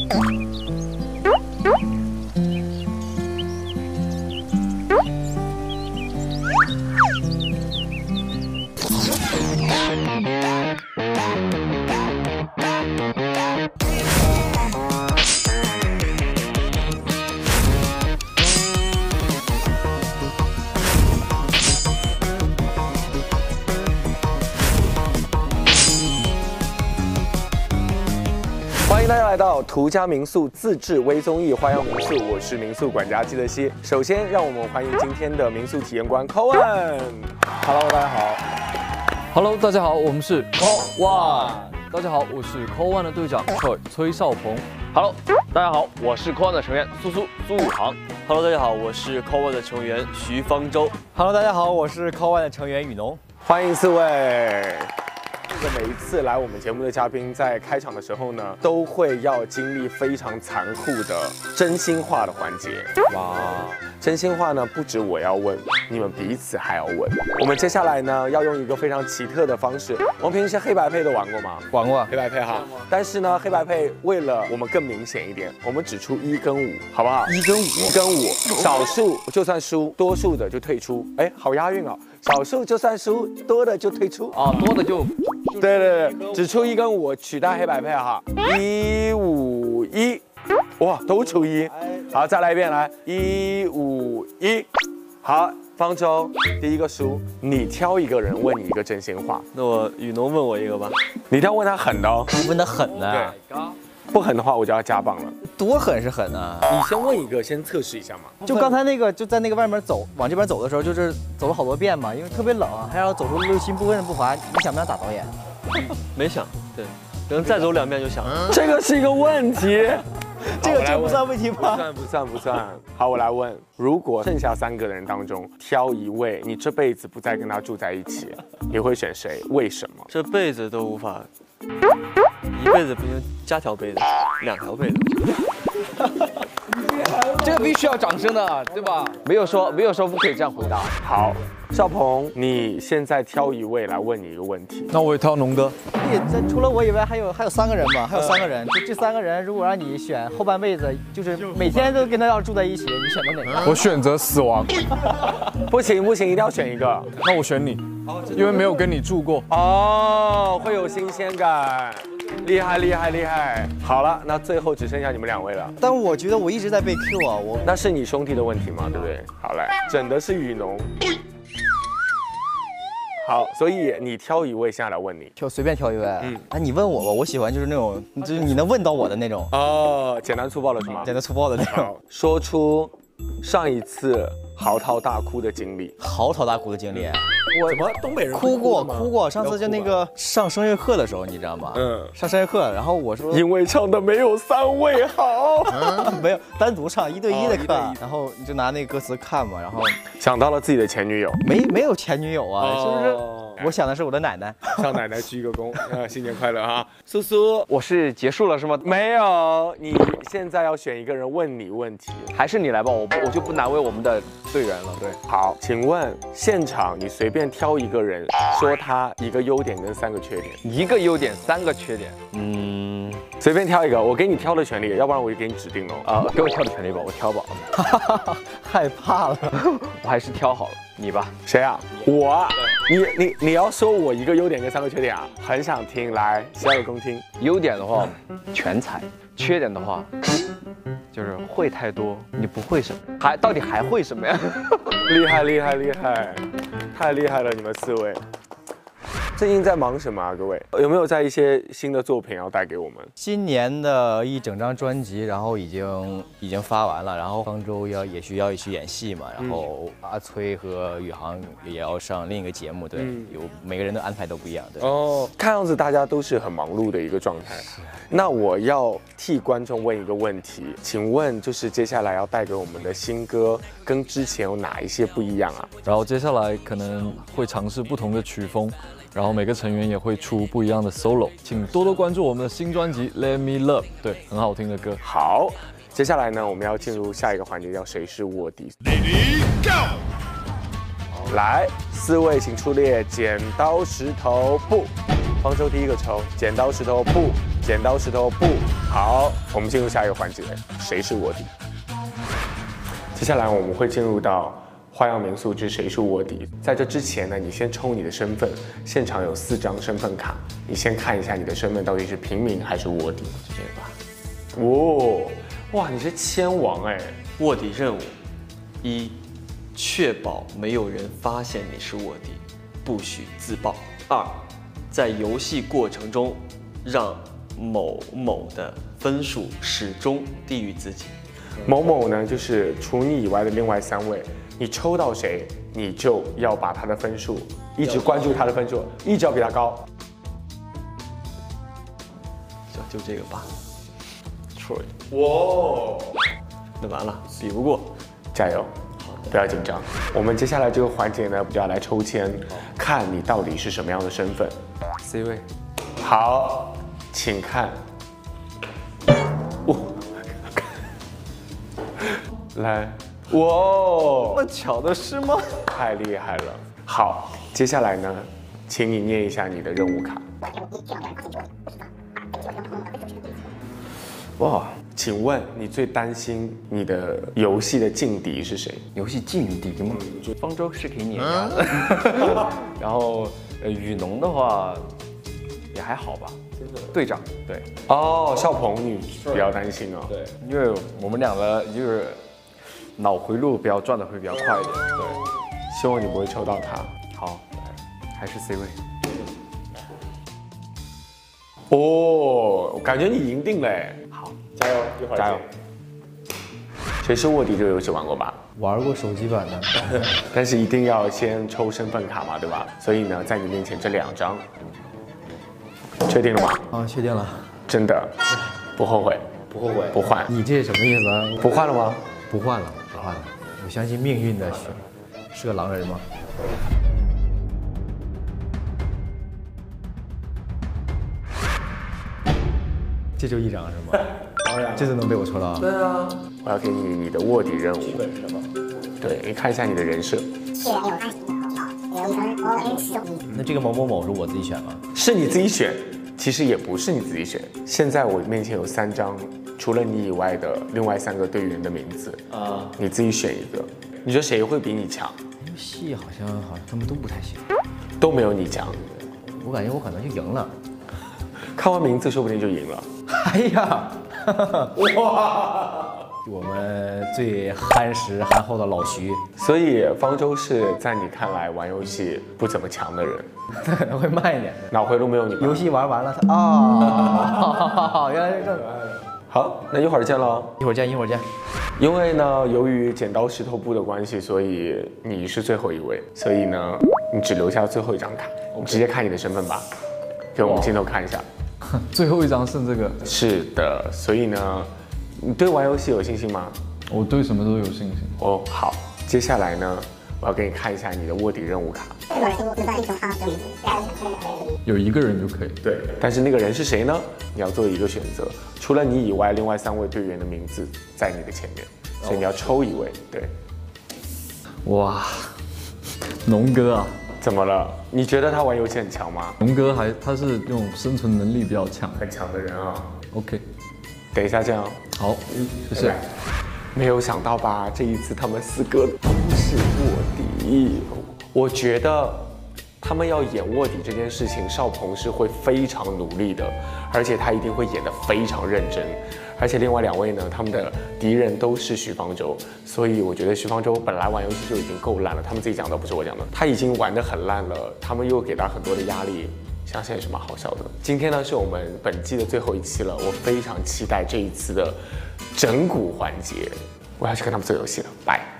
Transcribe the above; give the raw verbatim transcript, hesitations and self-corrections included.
欢迎大家来到途家民宿自制微综艺《花样民宿》，我是民宿管家季德熙。首先，让我们欢迎今天的民宿体验官 Cohen。Hello， 大家好。 Hello， 大家好，我们是 Call One。大家好，我是 Call One 的队长崔崔少鹏。 Hello， 大家好，我是 Call One 的成员苏苏苏宇航。 Hello， 大家好，我是 Call One 的成员徐方舟。 Hello， 大家好，我是 Call One 的成员雨农。 欢迎四位。每一次来我们节目的嘉宾，在开场的时候呢，都会要经历非常残酷的真心话的环节。哇，真心话呢，不止我要问，你们彼此还要问。我们接下来呢，要用一个非常奇特的方式。我们平时黑白配都玩过吗？ 玩过黑白配哈。但是呢，黑白配为了我们更明显一点，我们只出一跟五，好不好？一跟五，一跟五，少数就算输，多数的就退出。哎，好押韵哦。少数就算输，多的就退出。 啊，多的就。 对对对，只出一跟五，取代黑白配哈，一五一，哇，都出一，好，再来一遍，来一五一，好，方舟第一个输，你挑一个人问你一个真心话， 那我雨农问我一个吧， 你一定要问他狠的哦， 问他狠的， 对，不狠的话我就要加棒了， 多狠是狠啊！ 你先问一个，先测试一下嘛。 就刚才那个，就在那个外面走，往这边走的时候，就是走了好多遍嘛，因为特别冷，还要走出六亲不认不罚，你想不想打导演？ 没想，对，可能再走两遍就想。 这个是一个问题， 这个这不算问题吗？ 不算不算不算。好，我来问，如果剩下三个人当中挑一位，你这辈子不再跟他住在一起，你会选谁？为什么？ 这辈子都无法，一辈子不行，加条被子，两条被子。 这个必须要掌声的，对吧？没有说没有说不可以这样回答。 好，少鹏，你现在挑一位来问你一个问题。 那我也挑农哥。 这除了我以外，还有还有三个人吧？还有三个人，就这三个人，如果让你选后半辈子，就是每天都跟他要住在一起，你选择哪个？ 我选择死亡。 不行不行，一定要选一个。 那我选你，因为没有跟你住过。 哦，会有新鲜感。厉害厉害厉害！好了，那最后只剩下你们两位了。 但我觉得我一直在被 Q 啊，我那是你兄弟的问题嘛，对不对？好来，整的是雨农。好，所以你挑一位下来问你， 挑随便挑一位。嗯，啊，你问我吧，我喜欢就是那种，就是你能问到我的那种。 哦，简单粗暴的是吗？ 简单粗暴的那种。 说出上一次嚎啕大哭的经历。 嚎啕大哭的经历。 我怎么东北人哭过哭过，上次就那个上声乐课的时候，你知道吗？嗯，上声乐课，然后我说因为唱的没有三位好， 没有单独唱一对一的课，然后你就拿那个歌词看嘛，然后想到了自己的前女友， 没没有前女友啊，是不是？我想的是我的奶奶， 向奶奶鞠一个躬，啊，新年快乐啊！苏苏， 我是结束了是吗？ 没有，你现在要选一个人问你问题， 还是你来吧，我我就不难为我们的队员了。对， 好，请问现场你随便挑一个人，说他一个优点跟三个缺点， 一个优点三个缺点，嗯， 随便挑一个，我给你挑的权利，要不然我就给你指定哦。 啊，给我挑的权利吧，我挑吧。 害怕了， 我还是挑好了，你吧。 谁啊？我。你你你要说我一个优点跟三个缺点啊？很想听，来，洗耳恭听。 优点的话，全才；缺点的话，就是会太多，你不会什么，还到底还会什么呀？ 厉害厉害厉害，太厉害了，你们四位。最近在忙什么啊，各位？有没有在一些新的作品要带给我们？ 今年的一整张专辑，然后已经已经发完了，然后方舟要也需要去演戏嘛，然后阿崔和宇航也要上另一个节目，对，嗯、有每个人的安排都不一样，对。 哦，看样子大家都是很忙碌的一个状态。那我要替观众问一个问题，请问就是接下来要带给我们的新歌跟之前有哪一些不一样啊？ 然后接下来可能会尝试不同的曲风。然后每个成员也会出不一样的 solo， 请多多关注我们的新专辑《Let Me Love》，对，很好听的歌。 好，接下来呢，我们要进入下一个环节，叫谁是卧底。Ready Go！ 来，四位请出列，剪刀石头布。方舟第一个抽，剪刀石头布，剪剪刀石头布。好，我们进入下一个环节，谁是卧底？接下来我们会进入到花样民宿之谁是卧底。在这之前呢，你先抽你的身份，现场有四张身份卡，你先看一下你的身份到底是平民还是卧底。 就这个吧。 哦，哇，你是千王哎！ 卧底任务：一、确保没有人发现你是卧底，不许自爆；二、在游戏过程中让某某的分数始终低于自己。 某某呢，就是除你以外的另外三位，你抽到谁，你就要把他的分数一直关注他的分数，一直要比他高。 就就这个吧。Troy， 哇， 那完了，比不过， 加油！不要紧张。我们接下来这个环节呢，就要来抽签，看你到底是什么样的身份。 C 位。 好，请看。哇，来，哇， 那巧的是吗？ 太厉害了。好，接下来呢，请你念一下你的任务卡。哇，请问你最担心你的游戏的劲敌是谁？ 游戏劲敌吗？方舟是可以碾压的。然后，呃，雨农的话也还好吧。队长，对。 哦，邵鹏，你比较担心哦。 对，因为我们两个就是脑回路比较转的会比较快一点。对， 希望你不会抽到他。 好，还是 C 位。 哦，我感觉你赢定了哎。 好， 加油，一会儿加油。 谁是卧底这个游戏玩过吧？ 玩过手机版的， 但是一定要先抽身份卡嘛，对吧？所以呢，在你面前这两张，确定了吗？ 啊，确定了。 真的，不后悔， 不后悔， 不换， 你这什么意思啊？ 不换了吗？ 不换了，不换了。我相信命运的选，是个狼人吗？这就一张是吗？当然，这就能被我抽到。 对啊，我要给你你的卧底任务。对，你看一下你的人设。 那这个某某某是我自己选吗？ 是你自己选，其实也不是你自己选。现在我面前有三张，除了你以外的另外三个队员的名字啊，你自己选一个。你说谁会比你强？ 游戏好像好像他们都不太行， 都没有你强。 我感觉我可能就赢了。 看完名字说不定就赢了。 哎呀，哇！我们最憨实憨厚的老徐， 所以方舟是在你看来玩游戏不怎么强的人， 可能会慢一点。 脑回路没有你。 游戏玩完了，他啊，原来是这么。 好，那一会儿见喽。 一会儿见，一会儿见。 因为呢，由于剪刀石头布的关系，所以你是最后一位，所以呢，你只留下最后一张卡，你直接看你的身份吧，给我们镜头看一下。 最后一张剩这个。 是的，所以呢，你对玩游戏有信心吗？ 我对什么都有信心。 哦，好，接下来呢，我要给你看一下你的卧底任务卡。 有一个人就可以。 对，但是那个人是谁呢？你要做一个选择，除了你以外，另外三位队员的名字在你的前面，所以你要抽一位。对。 哇，农哥啊。 怎么了？你觉得他玩游戏很强吗？ 农哥还他是那种生存能力比较强， 很强的人啊。 OK， 等一下这样。 好，谢谢。 没有想到吧？这一次他们四个都是卧底。我觉得他们要演卧底这件事情，邵鹏是会非常努力的，而且他一定会演得非常认真。而且另外两位呢，他们的敌人都是徐方舟，所以我觉得徐方舟本来玩游戏就已经够烂了，他们自己讲的，不是我讲的，他已经玩得很烂了，他们又给他很多的压力，想想也是蛮好笑的。今天呢是我们本季的最后一期了，我非常期待这一次的整蛊环节，我要去跟他们做游戏了，拜。